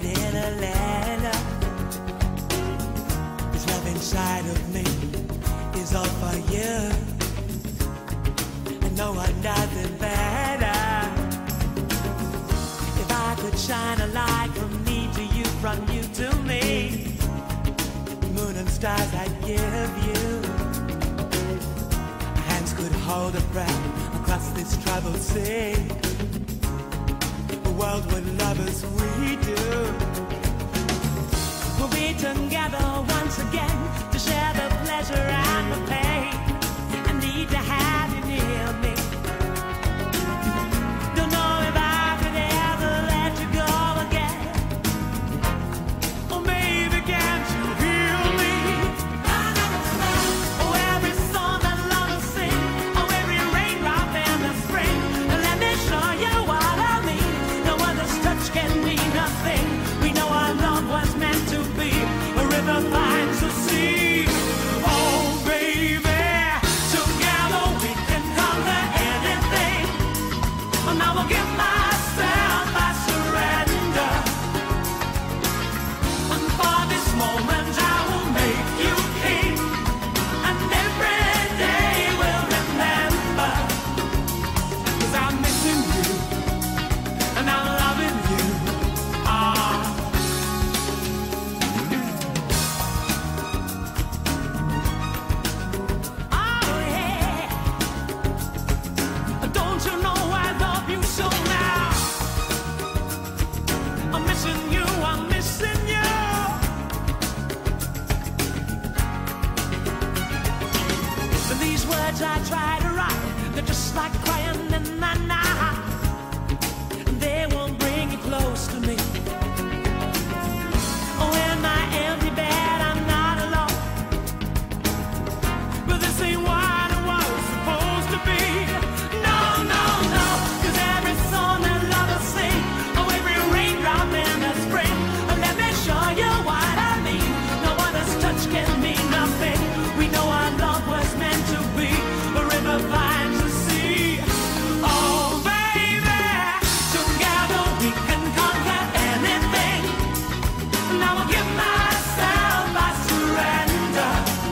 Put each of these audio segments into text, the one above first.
in a letter. This love inside of me is all for you, and no one does it better. If I could shine a light from me to you, from you to me, moon and stars I'd give you. Hands could hold a breath across this troubled sea. A world with lovers we do. We'll be together once again to share the pleasure and the pain. I need to have you near me. Don't know if I could ever let you go again. Oh, maybe can't you hear me? Oh, every song that lovers sing, oh, every raindrop in the spring. Let me show you what I mean. No other's touch can mean nothing. We know our love was meant to be. A river finds the sea. Oh, baby, together we can conquer anything. And I will give myself, I surrender. And for this moment I will make you king. And every day we'll remember. 'Cause I'm missing you, and I'm loving you. Ah. Oh yeah. Don't you know I love you so now? I'm missing you, I'm missing you. But these words I try to write, they're just like crying in the night. They won't bring you close to me. Oh, in my empty bed I'm not alone. But this ain't what it was supposed to be. No, no, no. 'Cause every song that lovers sing, oh, every raindrop in the spring. Let me show you what I mean. No other's touch can mean nothing. We know our love was meant to be. A river finds the sea. Oh, baby, together we can conquer anything. And I will give myself, I surrender.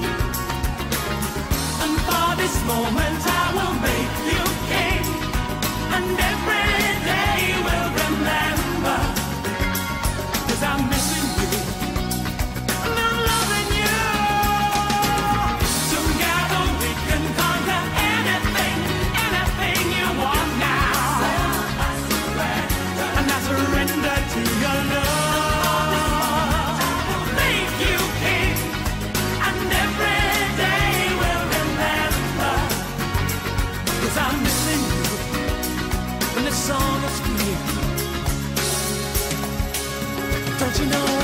And for this moment I will make you king. And every day we'll remember. 'Cause I'm missing you, and I'm loving you. Together we can conquer anything, anything you want now. And I surrender to your love. Make you king, and every day we'll remember. 'Cause I'm missing you, when the song is clear. Don't you know